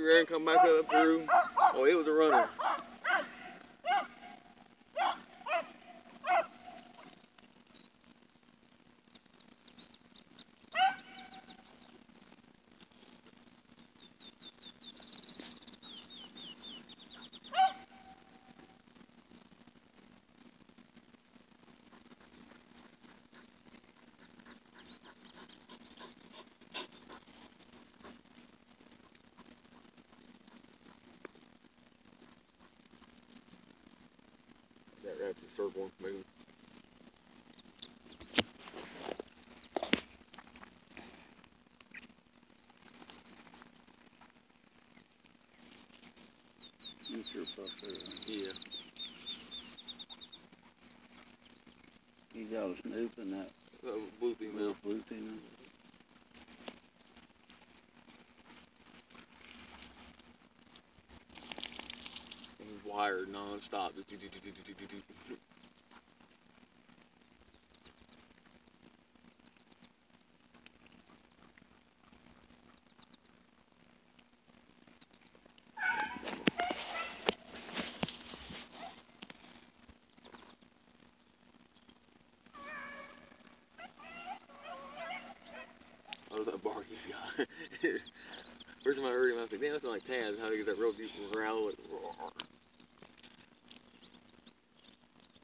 ran, come back up through. Oh, it was a runner. That rat's just circling smooth. You sure puff there. Yeah. You got a snoop in that Blue female. little blue female. And he's wired non-stop. Just do. Oh, that bark he's got. First time I heard him, I was like, damn, that sounds like Taz. How he get that real deep growl.